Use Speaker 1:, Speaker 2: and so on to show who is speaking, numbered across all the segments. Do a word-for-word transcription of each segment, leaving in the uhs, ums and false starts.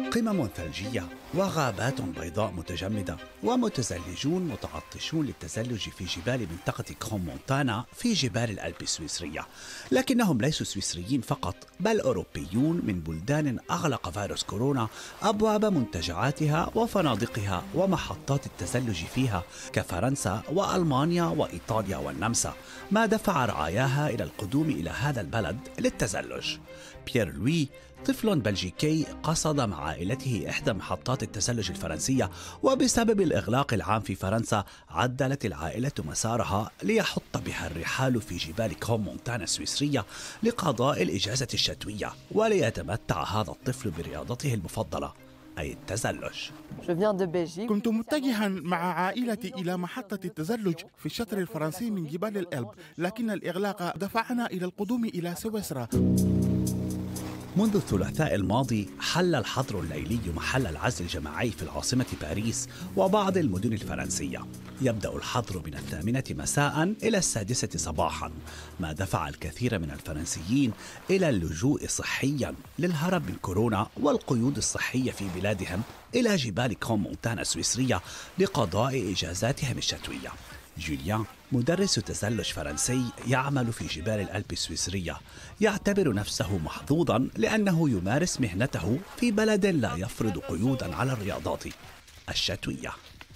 Speaker 1: قمم ثلجية وغابات بيضاء متجمدة ومتزلجون متعطشون للتزلج في جبال منطقة كروم مونتانا في جبال الألب السويسرية. لكنهم ليسوا سويسريين فقط، بل أوروبيون من بلدان أغلق فيروس كورونا أبواب منتجعاتها وفنادقها ومحطات التزلج فيها كفرنسا وألمانيا وإيطاليا والنمسا، ما دفع رعاياها إلى القدوم إلى هذا البلد للتزلج. بيير لوي طفل بلجيكي قصد مع عائلته إحدى محطات التزلج الفرنسية، وبسبب الإغلاق العام في فرنسا عدلت العائلة مسارها ليحط بها الرحال في جبال كروم مونتانا السويسرية لقضاء الإجازة الشتوية، وليتمتع هذا الطفل برياضته المفضلة أي التزلج.
Speaker 2: كنت متجها مع عائلتي إلى محطة التزلج في الشطر الفرنسي من جبال الألب، لكن الإغلاق دفعنا إلى القدوم إلى سويسرا.
Speaker 1: منذ الثلاثاء الماضي حل الحظر الليلي محل العزل الجماعي في العاصمة باريس وبعض المدن الفرنسية. يبدأ الحظر من الثامنة مساء إلى السادسة صباحا، ما دفع الكثير من الفرنسيين إلى اللجوء صحيا للهرب من كورونا والقيود الصحية في بلادهم إلى جبال كروم مونتانا السويسرية لقضاء إجازاتهم الشتوية. جوليان مدرس تزلج فرنسي يعمل في جبال الألب السويسرية، يعتبر نفسه محظوظا لأنه يمارس مهنته في بلد لا يفرض قيودا على الرياضات الشتوية.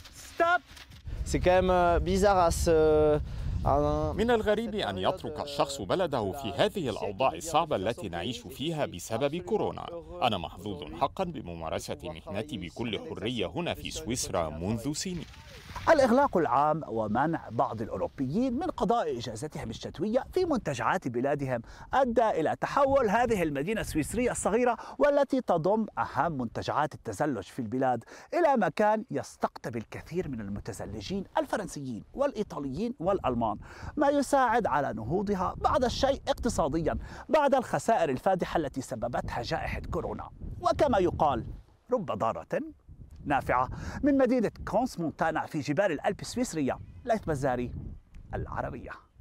Speaker 3: من الغريب أن يترك الشخص بلده في هذه الأوضاع الصعبة التي نعيش فيها بسبب كورونا. أنا محظوظ حقا بممارسة مهنتي بكل حرية هنا في سويسرا منذ سنين.
Speaker 1: الإغلاق العام ومنع بعض الأوروبيين من قضاء إجازتهم الشتوية في منتجعات بلادهم أدى إلى تحول هذه المدينة السويسرية الصغيرة والتي تضم أهم منتجعات التزلج في البلاد إلى مكان يستقطب الكثير من المتزلجين الفرنسيين والإيطاليين والألمان، ما يساعد على نهوضها بعض الشيء اقتصاديا بعد الخسائر الفادحة التي سببتها جائحة كورونا. وكما يقال رب ضارة نافعة. من مدينة كروم مونتانا في جبال الألب السويسرية، ليث بزاري، العربية.